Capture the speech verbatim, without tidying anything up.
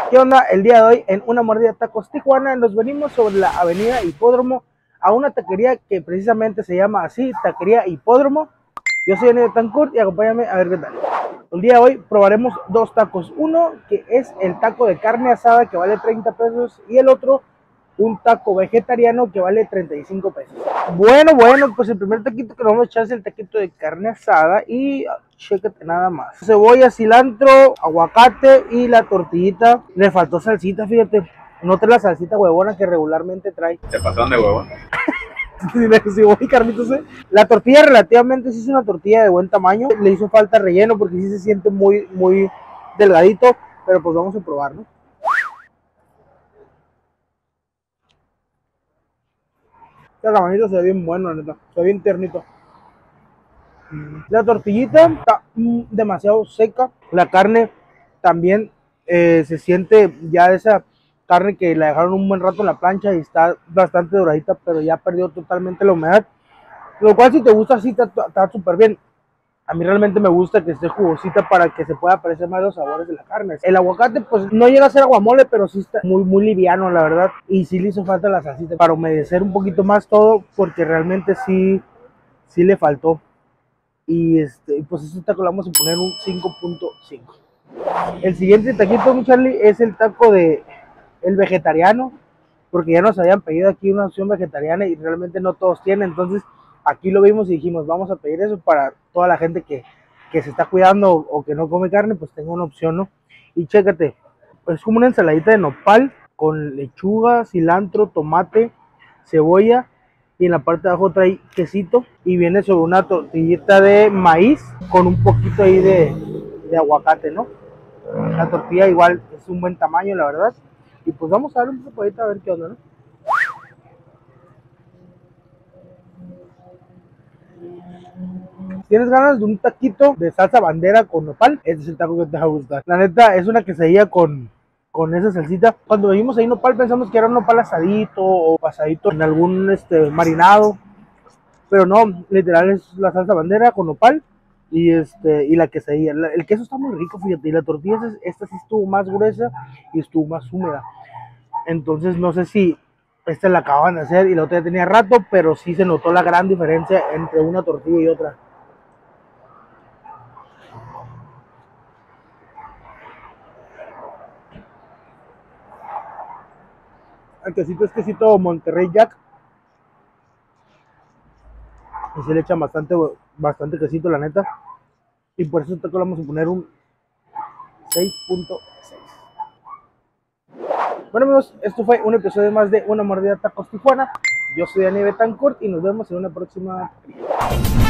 ¿Qué onda? El día de hoy en Una Mordida Tacos Tijuana nos venimos sobre la avenida Hipódromo a una taquería que precisamente se llama así, Taquería Hipódromo. Yo soy Daniel Betancourt y acompáñame a ver qué tal. El día de hoy probaremos dos tacos. Uno que es el taco de carne asada que vale treinta pesos y el otro un taco vegetariano que vale treinta y cinco pesos. Bueno, bueno, pues el primer taquito que nos vamos a echar es el taquito de carne asada y chécate nada más. Cebolla, cilantro, aguacate y la tortillita. Le faltó salsita, fíjate. No trae la salsita huevona que regularmente trae. ¿Te pasaron de huevón? Si voy, Carlitos, ¿eh? La tortilla relativamente sí es una tortilla de buen tamaño. Le hizo falta relleno porque sí se siente muy, muy delgadito. Pero pues vamos a probar, ¿no? El rabanito se ve bien bueno, la neta. Se ve bien ternito. La tortillita está mm, demasiado seca. La carne también eh, se siente ya esa carne que la dejaron un buen rato en la plancha y está bastante doradita, pero ya perdió totalmente la humedad. Lo cual, si te gusta así, está súper bien. A mí realmente me gusta que esté jugosita para que se pueda apreciar más los sabores de la carne. El aguacate, pues no llega a ser aguamole, pero sí está muy, muy liviano, la verdad. Y sí le hizo falta la salsita para humedecer un poquito más todo, porque realmente sí, sí le faltó. Y este, pues este taco le vamos a poner un cinco punto cinco. El siguiente taquito, mi Charlie, es el taco de el vegetariano, porque ya nos habían pedido aquí una opción vegetariana y realmente no todos tienen. Entonces aquí lo vimos y dijimos, vamos a pedir eso para toda la gente que, que se está cuidando o, o que no come carne, pues tenga una opción, ¿no? Y chécate, es como una ensaladita de nopal con lechuga, cilantro, tomate, cebolla, y en la parte de abajo trae quesito y viene sobre una tortillita de maíz con un poquito ahí de, de aguacate, ¿no? La tortilla igual es un buen tamaño, la verdad. Y pues vamos a darle un poco a ver qué onda, ¿no? ¿Tienes ganas de un taquito de salsa bandera con nopal? Este es el taco que te va a gustar. La neta, es una quesadilla con, con esa salsita. Cuando vimos ahí nopal pensamos que era un nopal asadito o pasadito en algún este, marinado. Pero no, literal es la salsa bandera con nopal y este y la quesadilla. La, el queso está muy rico, fíjate. Y la tortilla, esta sí estuvo más gruesa y estuvo más húmeda. Entonces no sé si esta la acaban de hacer y la otra ya tenía rato, pero sí se notó la gran diferencia entre una tortilla y otra. El quesito es quesito Monterrey Jack. Y se le echan bastante, bastante quesito, la neta. Y por eso te vamos a poner un seis punto seis. Bueno, amigos, esto fue un episodio más de Una Mordida Tacos Tijuana. Yo soy Daniel Betancourt y nos vemos en una próxima.